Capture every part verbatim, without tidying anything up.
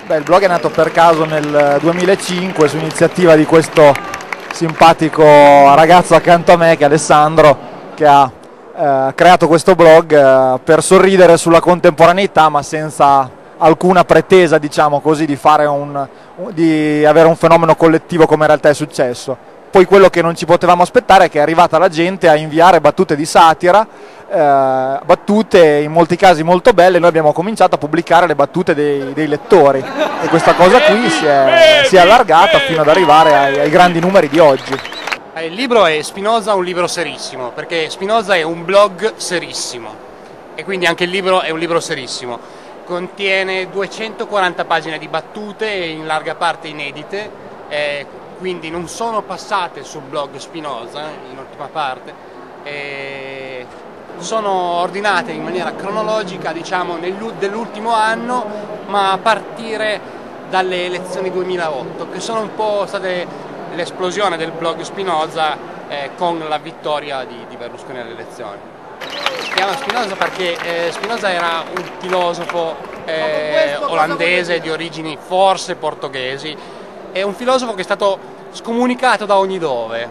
Beh, il blog è nato per caso nel duemilacinque su iniziativa di questo simpatico ragazzo accanto a me, che è Alessandro, che ha eh, creato questo blog eh, per sorridere sulla contemporaneità, ma senza alcuna pretesa, diciamo così, di, fare un, di avere un fenomeno collettivo come in realtà è successo. Poi quello che non ci potevamo aspettare è che è arrivata la gente a inviare battute di satira, eh, battute in molti casi molto belle. Noi abbiamo cominciato a pubblicare le battute dei, dei lettori e questa cosa qui si è, si è allargata fino ad arrivare ai, ai grandi numeri di oggi. Il libro è Spinoza, un libro serissimo, perché Spinoza è un blog serissimo e quindi anche il libro è un libro serissimo. Contiene duecentoquaranta pagine di battute, in larga parte inedite, eh, quindi non sono passate sul blog Spinoza in ultima parte, eh, sono ordinate in maniera cronologica, diciamo, dell'ultimo anno, ma a partire dalle elezioni duemilaotto, che sono un po' state l'esplosione del blog Spinoza eh, con la vittoria di, di Berlusconi alle elezioni. Si chiama Spinoza perché eh, Spinoza era un filosofo eh, olandese di origini forse portoghesi, è un filosofo che è stato scomunicato da ogni dove.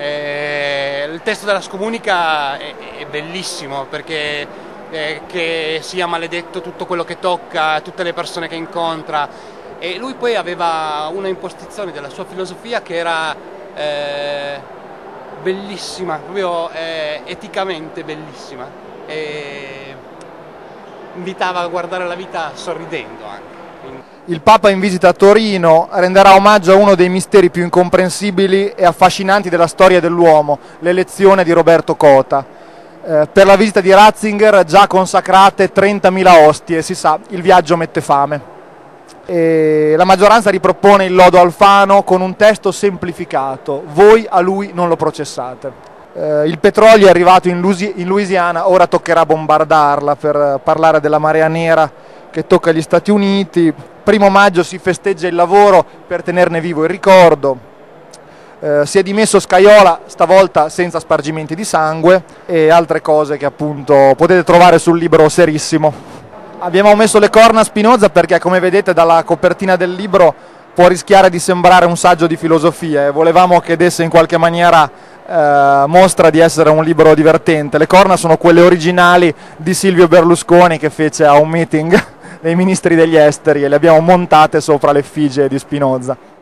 Eh, il testo della scomunica è, è bellissimo perché eh, che sia maledetto tutto quello che tocca, tutte le persone che incontra, e lui poi aveva una impostazione della sua filosofia che era eh, bellissima, proprio eh, eticamente bellissima, e invitava a guardare la vita sorridendo anche. Il Papa in visita a Torino renderà omaggio a uno dei misteri più incomprensibili e affascinanti della storia dell'uomo, l'elezione di Roberto Cota. Eh, per la visita di Ratzinger già consacrate trentamila ostie, si sa, il viaggio mette fame. E la maggioranza ripropone il lodo Alfano con un testo semplificato: voi a lui non lo processate. Eh, il petrolio è arrivato in, Lusi- in Louisiana, ora toccherà bombardarla, per parlare della marea nera che tocca gli Stati Uniti. Primo maggio si festeggia il lavoro per tenerne vivo il ricordo. Eh, si è dimesso Scajola, stavolta senza spargimenti di sangue, e altre cose che appunto potete trovare sul libro serissimo. Abbiamo messo le corna a Spinoza perché, come vedete dalla copertina del libro, può rischiare di sembrare un saggio di filosofia, e volevamo che desse in qualche maniera eh, mostra di essere un libro divertente. Le corna sono quelle originali di Silvio Berlusconi, che fece a un meeting dei ministri degli esteri, e le abbiamo montate sopra l'effigie di Spinoza.